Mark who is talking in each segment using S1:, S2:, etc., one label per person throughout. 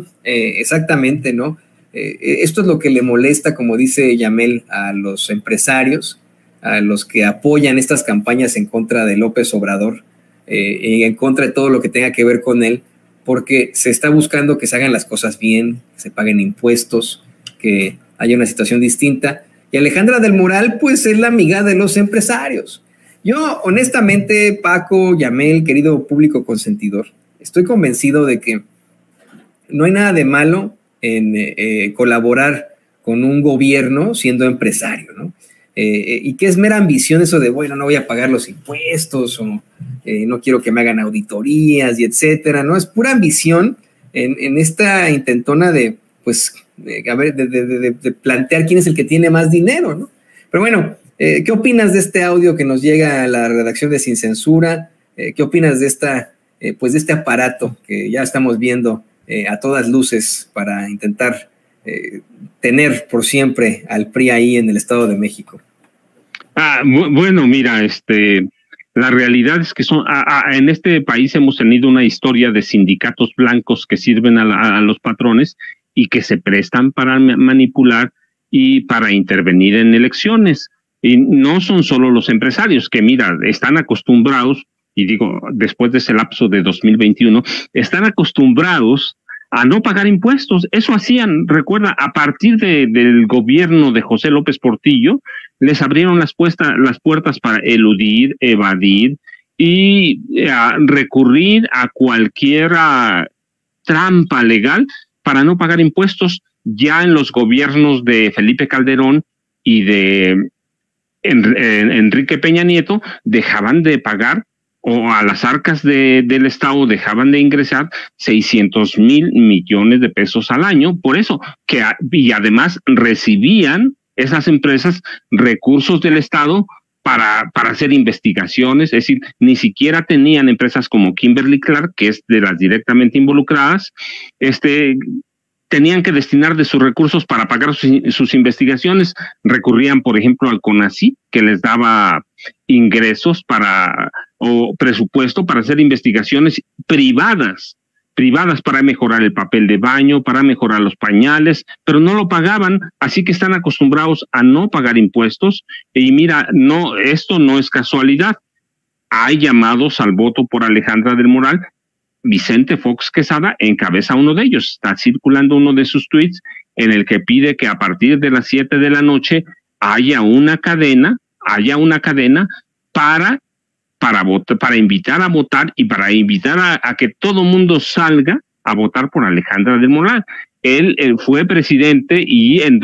S1: exactamente, ¿no? Esto es lo que le molesta, como dice Yamel, a los empresarios, a los que apoyan estas campañas en contra de López Obrador y en contra de todo lo que tenga que ver con él, porque se está buscando que se hagan las cosas bien, que se paguen impuestos, que haya una situación distinta. Y Alejandra del Moral, pues es la amiga de los empresarios. Yo, honestamente, Paco, Yamel, querido público consentidor, estoy convencido de que no hay nada de malo en colaborar con un gobierno siendo empresario, ¿no? Y que es mera ambición eso de, bueno, no voy a pagar los impuestos o no quiero que me hagan auditorías y etcétera, ¿no? Es pura ambición en esta intentona de, pues, de plantear quién es el que tiene más dinero, ¿no? Pero bueno, ¿qué opinas de este audio que nos llega a la redacción de Sin Censura? ¿Qué opinas de pues de este aparato que ya estamos viendo a todas luces para intentar tener por siempre al PRI ahí en el Estado de México?
S2: Bueno, mira, la realidad es que en este país hemos tenido una historia de sindicatos blancos que sirven a los patrones y que se prestan para manipular y para intervenir en elecciones. Y no son solo los empresarios que, mira, están acostumbrados, y digo, después de ese lapso de 2021, están acostumbrados a no pagar impuestos. Eso hacían, recuerda, a partir del gobierno de José López Portillo, les abrieron las puertas para eludir, evadir y recurrir a cualquier trampa legal para no pagar impuestos. Ya en los gobiernos de Felipe Calderón y de Enrique Peña Nieto dejaban de pagar, o a las arcas del Estado dejaban de ingresar 600,000 millones de pesos al año. Por eso, y además recibían esas empresas recursos del Estado para hacer investigaciones. Es decir, ni siquiera tenían empresas como Kimberly Clark, que es de las directamente involucradas, tenían que destinar de sus recursos para pagar sus investigaciones. Recurrían, por ejemplo, al CONACYT, que les daba ingresos o presupuesto para hacer investigaciones privadas para mejorar el papel de baño, para mejorar los pañales, pero no lo pagaban, así que están acostumbrados a no pagar impuestos. Y mira, esto no es casualidad. Hay llamados al voto por Alejandra del Moral. Vicente Fox Quesada encabeza uno de ellos. Está circulando uno de sus tweets en el que pide que a partir de las 7 de la noche haya una cadena para invitar a votar y para invitar a que todo mundo salga a votar por Alejandra del Moral. Él fue presidente y en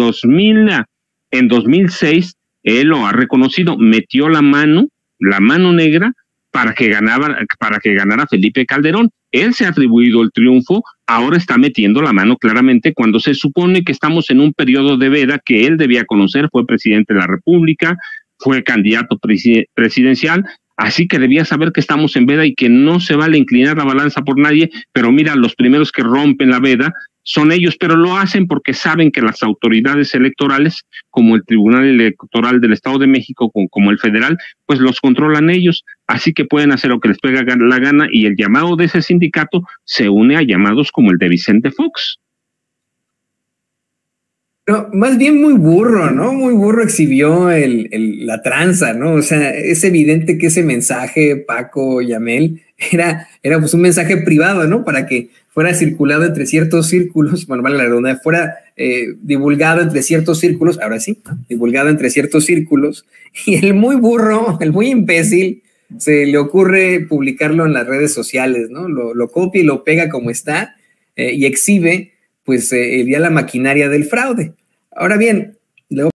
S2: 2006 él lo ha reconocido, metió la mano negra para que ganara Felipe Calderón. Él se ha atribuido el triunfo, ahora está metiendo la mano claramente cuando se supone que estamos en un periodo de veda que él debía conocer. Fue presidente de la República, fue candidato presidencial, así que debía saber que estamos en veda y que no se vale inclinar la balanza por nadie. Pero mira, los primeros que rompen la veda son ellos, pero lo hacen porque saben que las autoridades electorales, como el Tribunal Electoral del Estado de México, como el federal, pues los controlan ellos, así que pueden hacer lo que les pega la gana, y el llamado de ese sindicato se une a llamados como el de Vicente Fox.
S1: No, más bien muy burro, ¿no? Muy burro exhibió la tranza, ¿no? O sea, es evidente que ese mensaje, Paco, Yamel, era pues un mensaje privado, ¿no? Para que fuera circulado entre ciertos círculos, bueno, vale la redundancia, fuera divulgado entre ciertos círculos, ahora sí, ¿no? Divulgado entre ciertos círculos, y el muy burro, el muy imbécil, se le ocurre publicarlo en las redes sociales, ¿no? Lo copia y lo pega como está, y exhibe, pues, ya la maquinaria del fraude. Ahora bien,